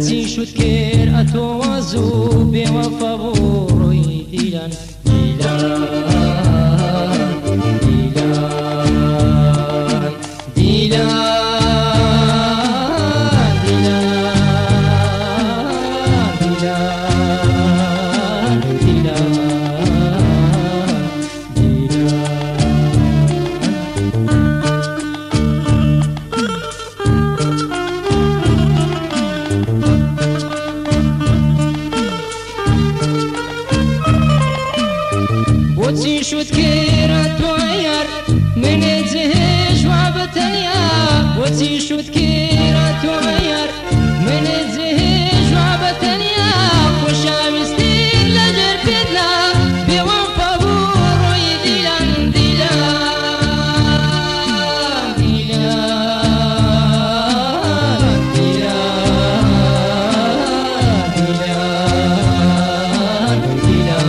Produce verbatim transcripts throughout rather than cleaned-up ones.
بۆچی شوت کرد ئەتۆوازوو بێوەفا بۆ ڕۆی دیلان دیلان دیلان دیلان بۆچی شوت کرد تۆ یار منێ جێژ وا بەتەنیا بۆچی شوت کرد تۆ یار منێ جێژ وا بەتەنیا خۆشەویستیت لەژێر پێدا بێوەفا بوو ڕۆی دیلان دیلان دیلان دیلان دیلان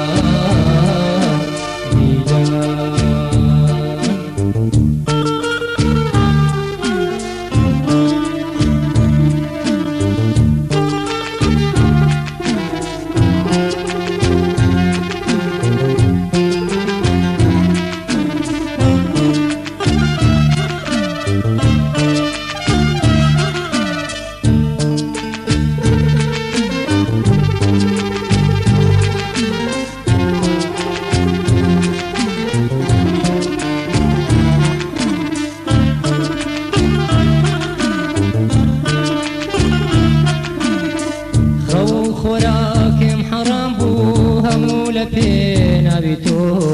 خۆراکم حەرام بوو هەموو لە پێ ناوی تۆ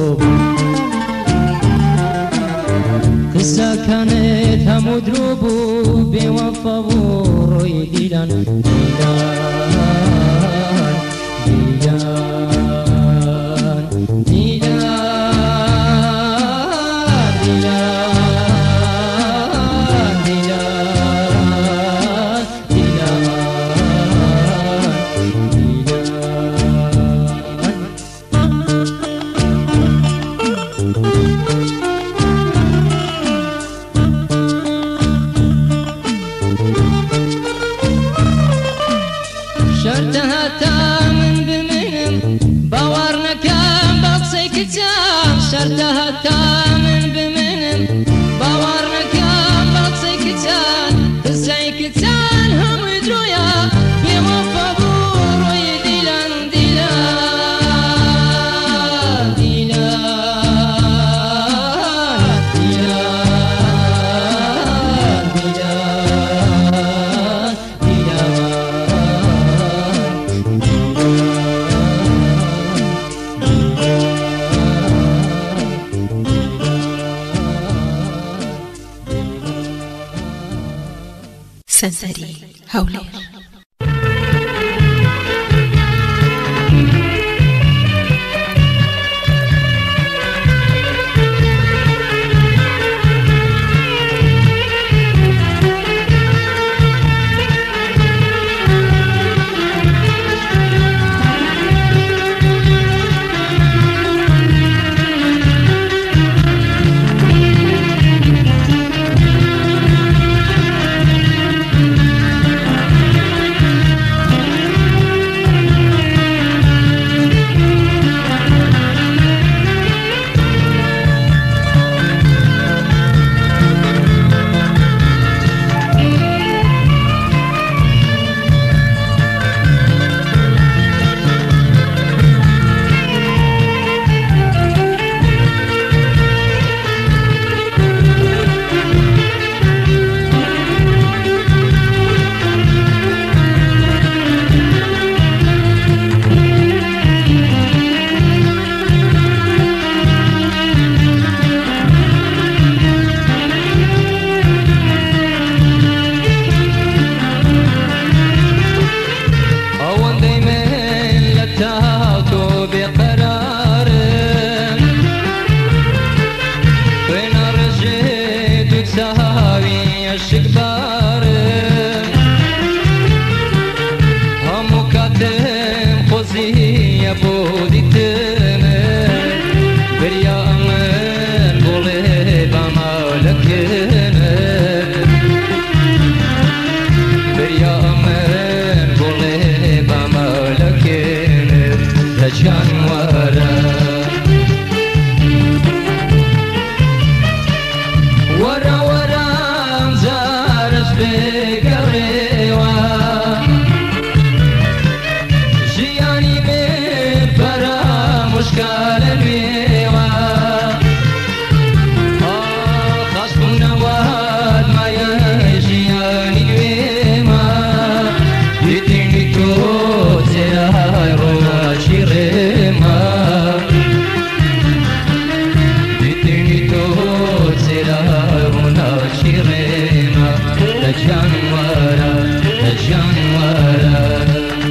قسەکانت هەموو درۆ بوو بێوەفا بوو ڕۆی دیلان دیلان دیلان دیلان دیلان دیلان شەرتە هەتا من بمنم باوەڕ نەکەم بە قسەی کچان شەرتە هەتا من بمنم باوەڕ نەکەم بە قسەی کچان قسەی کچان هەمووی درۆیە بێوەفا بوو ڕۆی دیلان دیلان دیلان دیلان دیلان سەنسەری هەولێر لجانورا لجانورا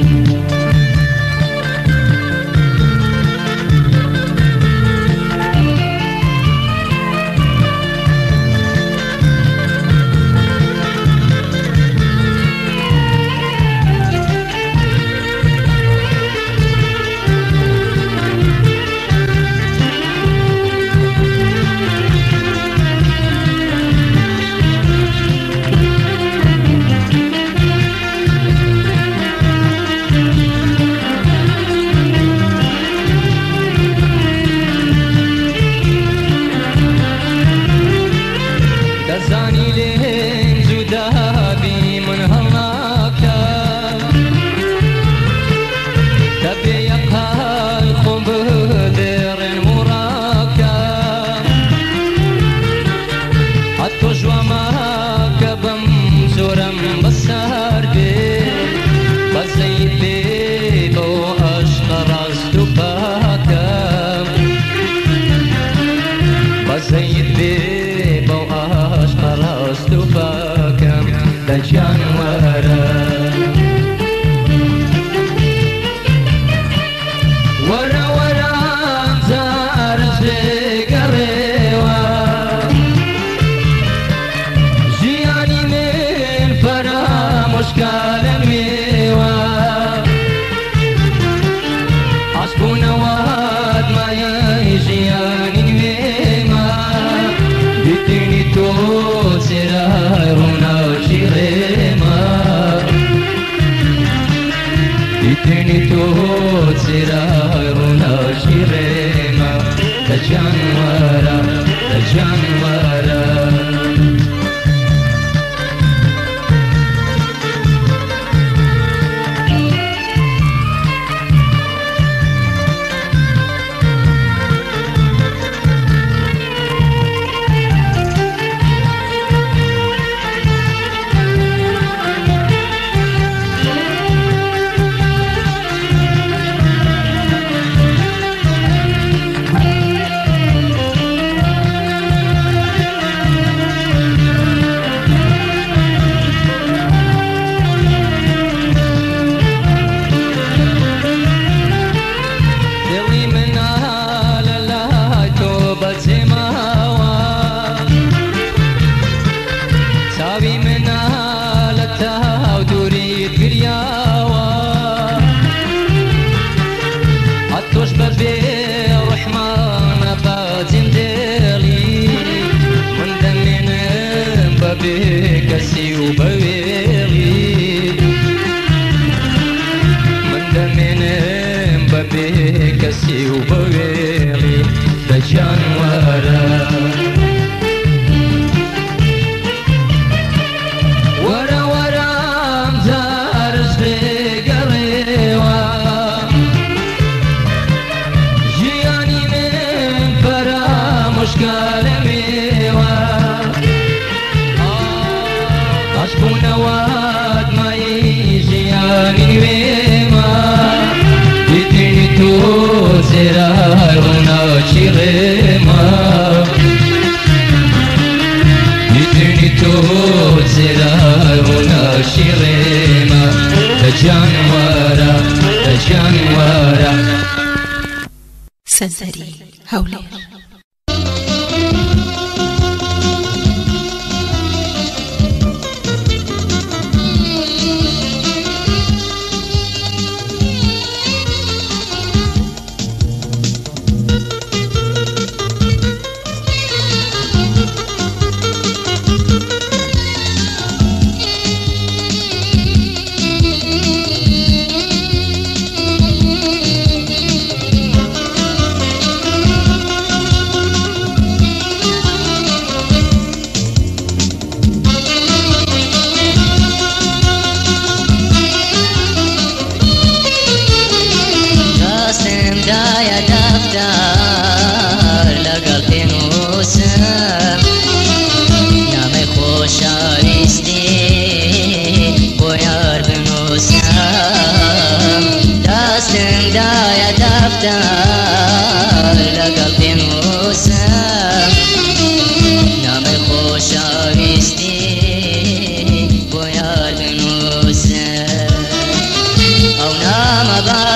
سنتري هولير.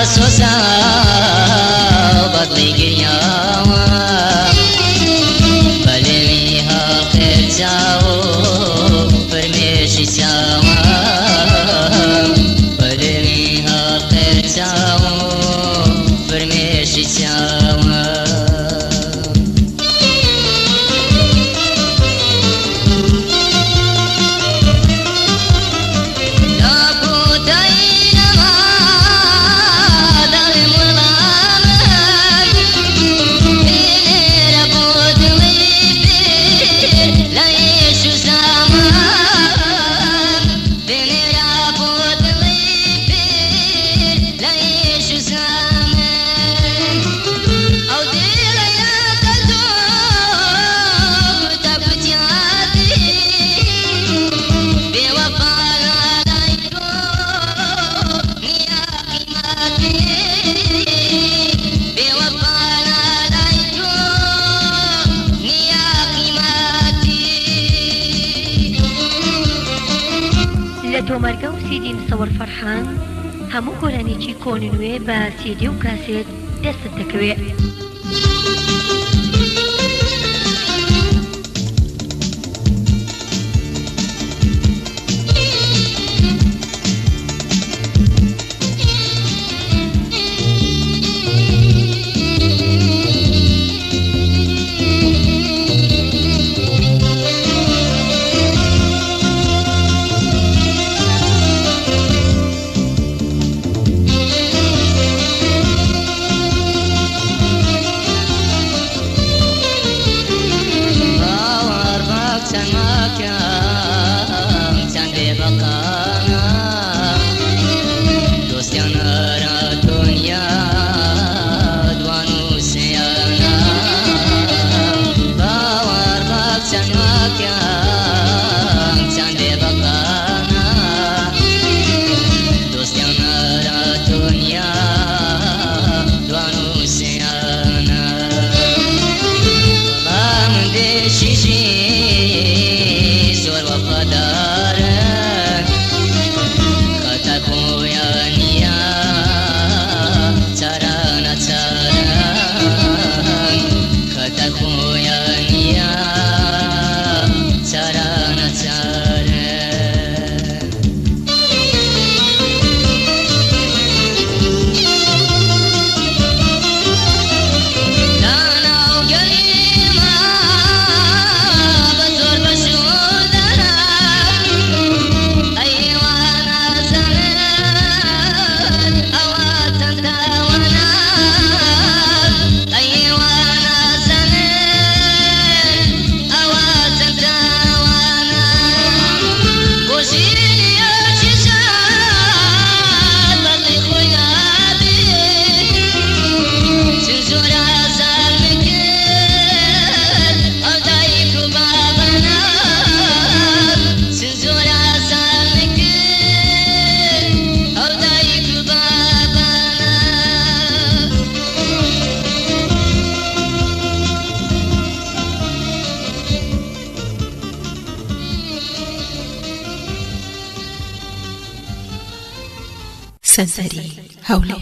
سوسا بدلی گریاوا بلمی ها خیر جاو فرمیشی ساوا بلمی ها خیر جاو فرمیشی ساوا تۆمەرگە و سیدی مسەوەر فەرحان هەموو گۆرانێکی کۆننوێ بە سیدی و کاسێت دەستت دەکەوێت. سنتري هولي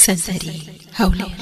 سەنتەری هەولێر.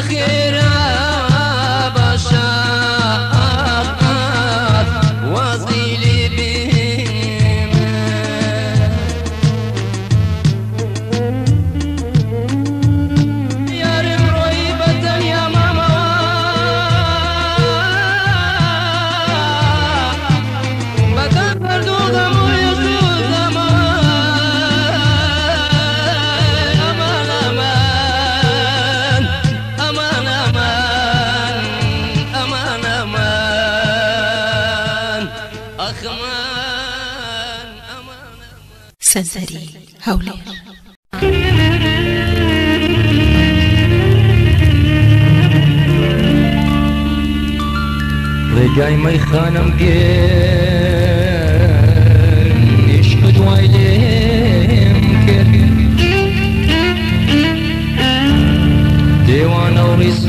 بخيرا باشا وازيلي بهم يارم رويبة يا ماما بتفرد غمو يسوس أمان أمان أمان أمان أمان أمان أخمان أمان سنسري هولي رجعي مي خانم كير يشهد ويليم كير ديوان وريس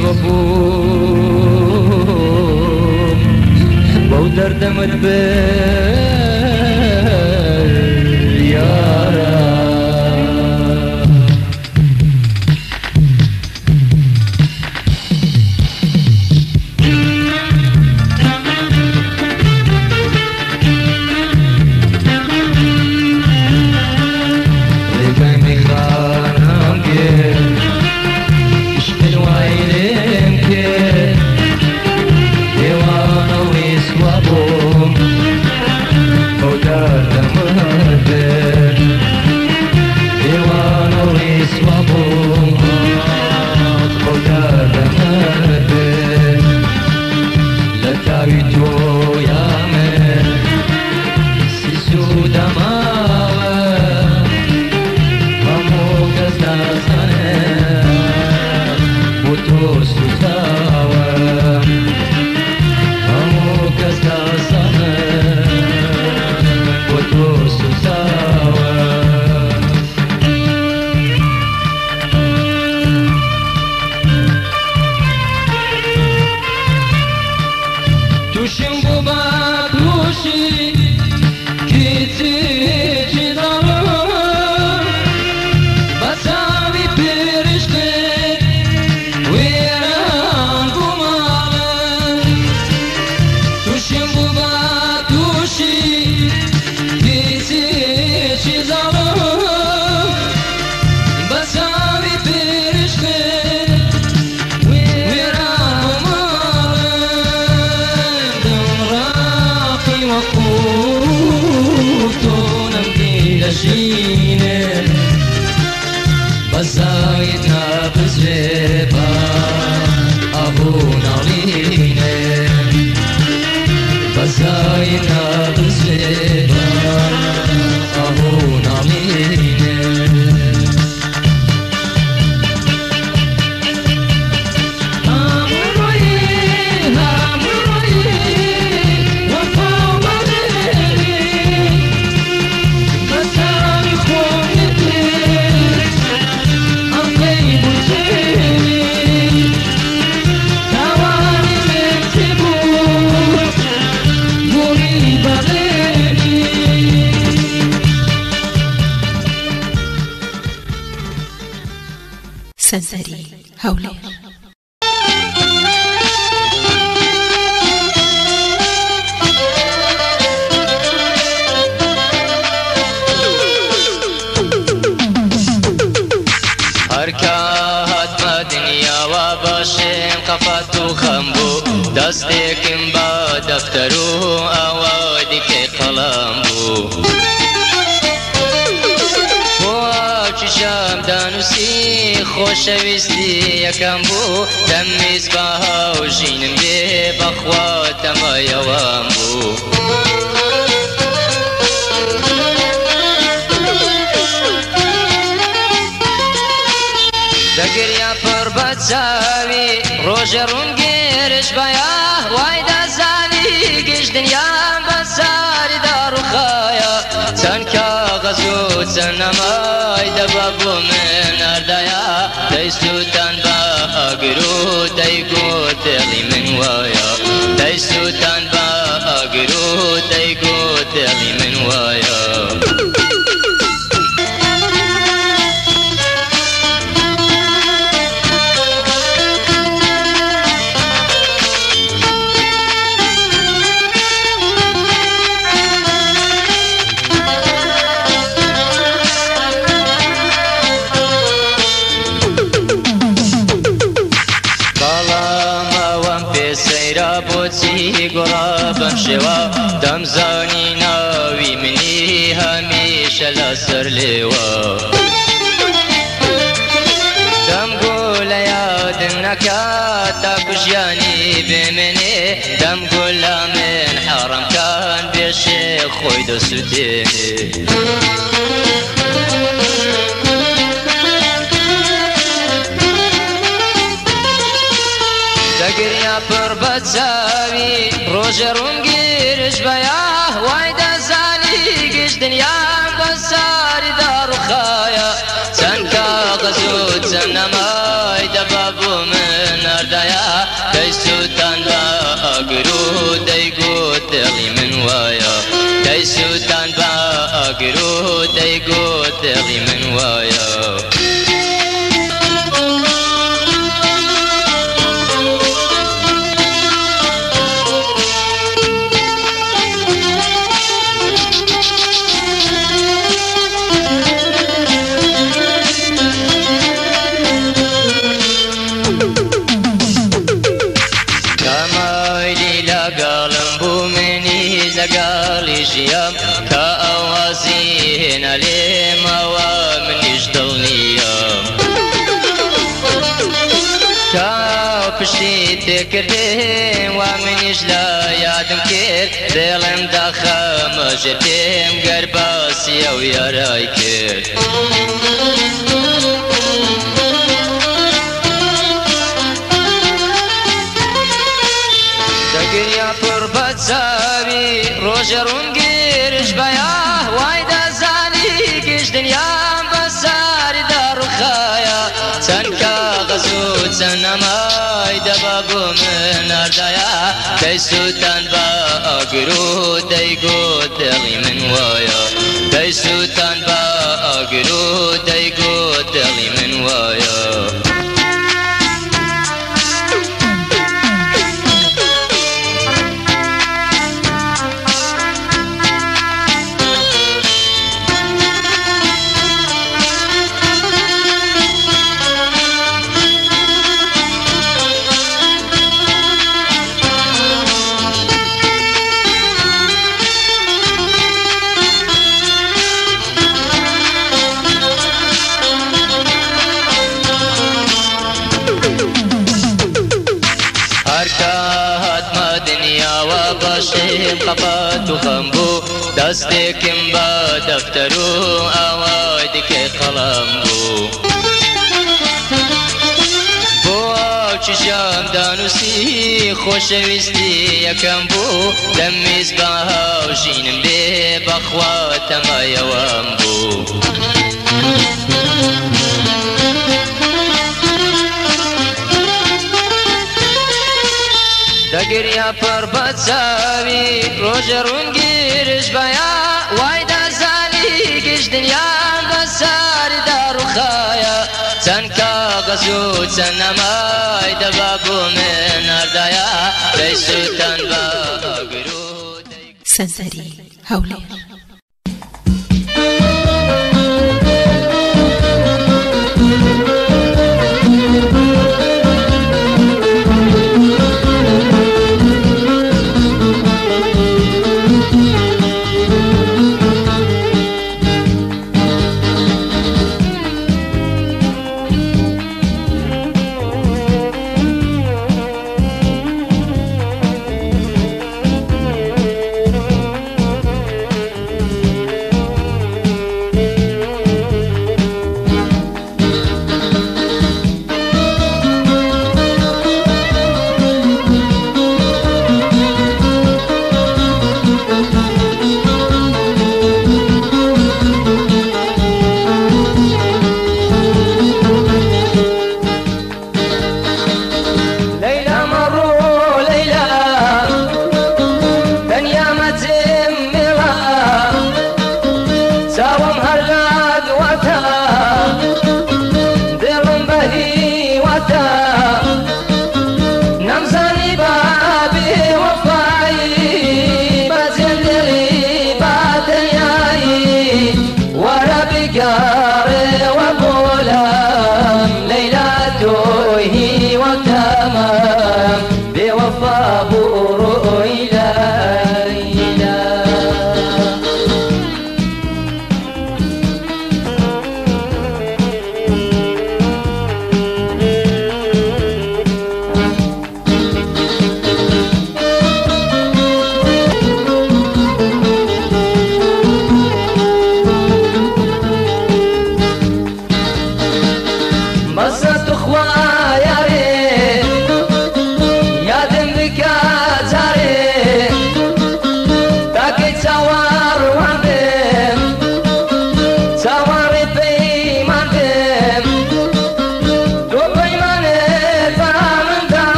وبوم بودر دمت بير يارا سنسري هولي هركات ما دنيا وباشم قفت وخمبو دستكم با دفترو اوادك قلمبو چشم دانوسی خوشویستی یکم بو دمیز باها و جینم بی بخواتم و یوام بو دگریا پر بچاوی روژ رون گیرش بایا وای دزانی گش دنیا بساری دارو خایا چند کاغذ و چند نمای دبابو من اردایا دیستوتن با اگرو دیگو دلی من وایا دیستوتن با اگرو دیگو دلی من وایا شێوە دەمزانی ناوی منی هەمیشە لەسەر لێوە دەمگو لە یادم نەکات تاکو ژیانی بمێنێ دەمگو لە من حەڕەمکان بێشێ خۆی دەسووتێنێ دەگریا پڕ بە چاوی ڕۆژە ڕوونگیرش بەیا وای دەزانی گشت دنیام بە ساری داڕوخایە چەند کاغەز و چەند نەمای دەبا بوو من هەردایە دەیسووتان بە ئەگر و دەیگوت دڵی من وایە دەیسووتان بە ئەگر و دەیگوت دڵی من وایە ژیام کە ئەوازی هێنا لێمەوە منیش دڵنیام کە پشتی تێکردێم وا منیش لە یادم کرد دڵم داخەمەژە پێم گەر باسیە و یارای کرد دەگریا پڕ بە چاوی ڕۆژە ڕوونگیرش بەیا وای دەزانی گشت دنیام بە ساری داڕوخایە چەند کاغەز و چەند نەمای دەبا بوو من هەردایە دەیسووتان بە ئەگر و دەیگوت دڵی من وایە دەیسووتان بە ئەگر و دەیگوت دڵی من وایە باشم قەپەت و خەم بوو دەستێکم بە دەفتەر و ئاوای دیکەی قەڵەم بوو بۆ ئاوچی ژام دانووسی خۆشەویستی یەکەم بوو دەمویست بە هاوژینم بێ بەخوا تەمایەوەم بوو دەگریا پڕ بە چاوی ڕۆژە ڕوونگیرش بەیا وای دەزانی گشت دنیام بە ساری داڕوخایە چەند کاغەز و چەند نەمای دەبا بوو من هەردایە دەیسووتان بە ئەگر و سەنسەری هەولێر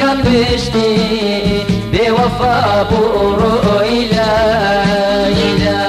لبشتي بوفا بورو إلى إلى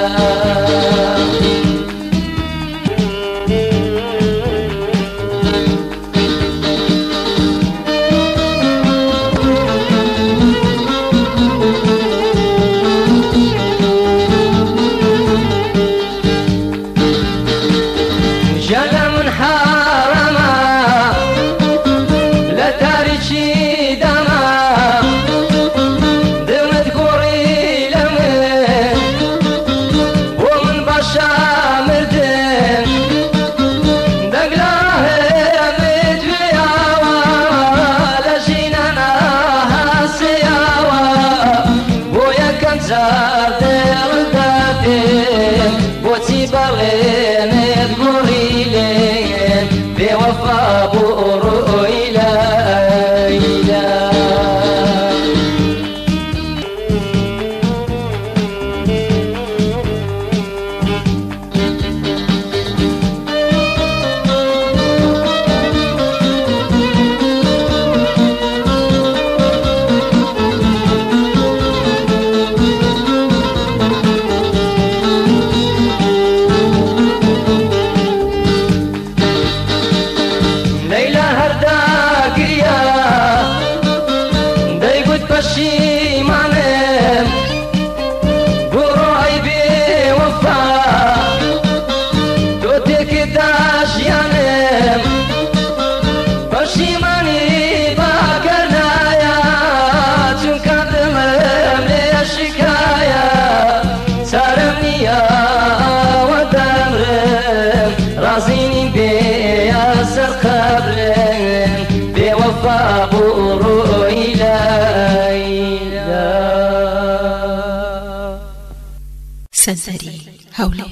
سنسري هولير.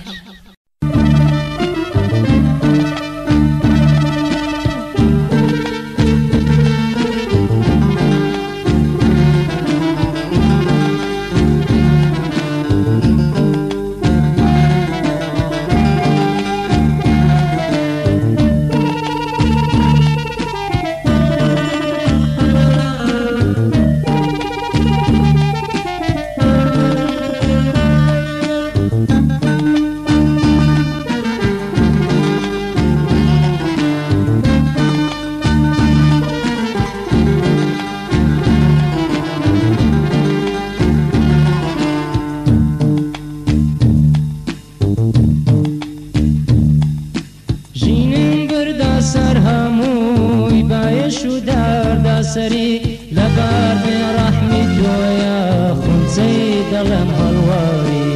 سري لبار برحمة ويا خن زيد لم هالواري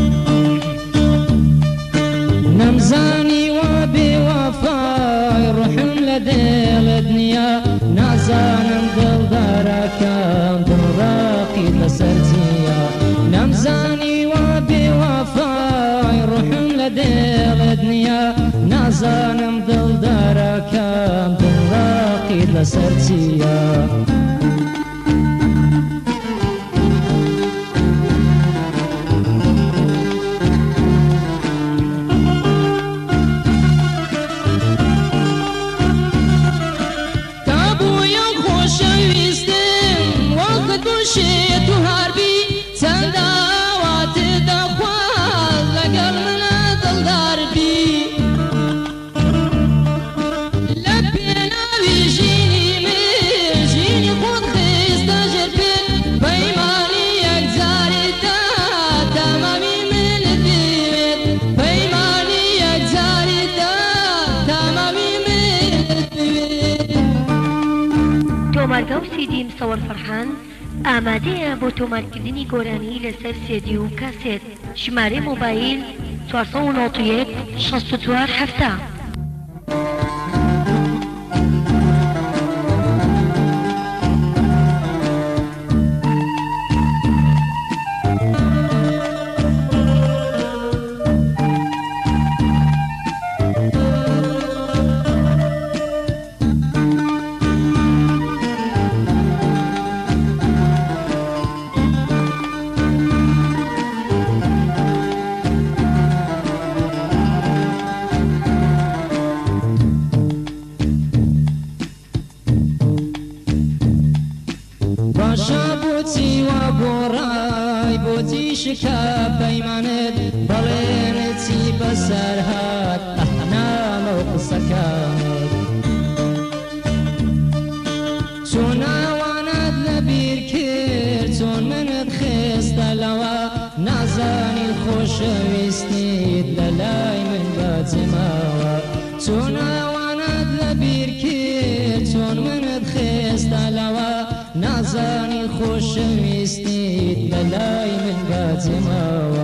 نمزاني وبي وفاي روحم لديل الدنيا نازانم دل داركام دل راقي لسرتيا نمزاني وبي وفاي روحم لديل الدنيا نازانم دل داركام دل راقي لسرتيا شيت وهربي سنداوات دخوال لقل من دلدار بي لبينا بيجيني من جيني خود خيستاجر بين بيماني يكزاري دا تمامي من الدين بيماني يكزاري دا تمامي من الدين تۆمارگە و سیدی مصور فرحان ئامادەیە بۆ تۆمارکردنی گۆرانی لەسەر سێدی و کاسێت. ژمارەی مۆبایل چوار نۆ یەک شەست و چوار هەفتە. پاشا بۆچی وا بۆ ڕای بۆچی شکا پەیمانت بەڵێنت چی بەسەر هات ئەحنامە و قسەکانت چۆن ئەوانت لەبیر کرد چۆن منت خێستە لەوە نازانی خۆشەویستیت لە لای من بەجێماوە چۆن ئەوانت لەبیر کرد چۆن منت خێستە لەوە نازانی خۆشەویستیت لە لای من بەجێماوە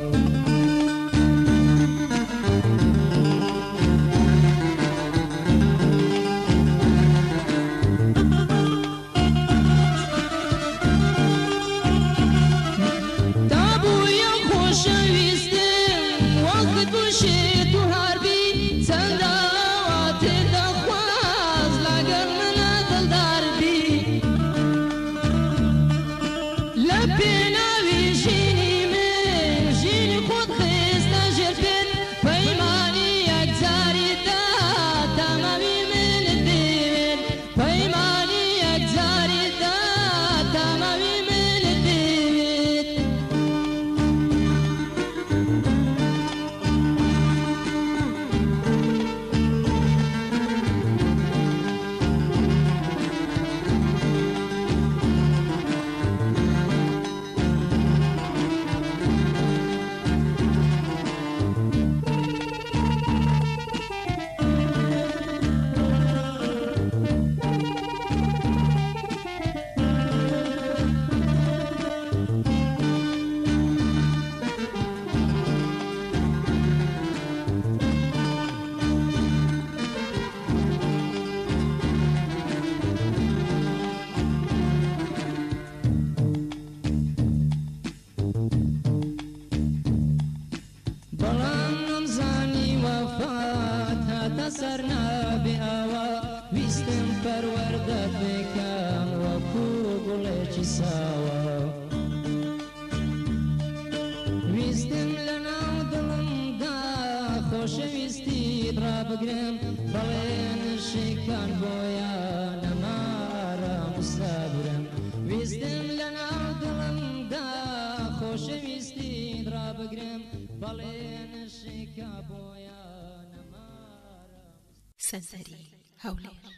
ویستم لەناو دڵمدا خۆشەویستیت ڕابگرم بەڵێن شیکان بۆیان نەمارەم سابرم ویستم لەناو دڵمدا خۆشەویستیت ڕابگرم بەڵێن شیکا بۆیان نەمارەم سەنسەری هەولێر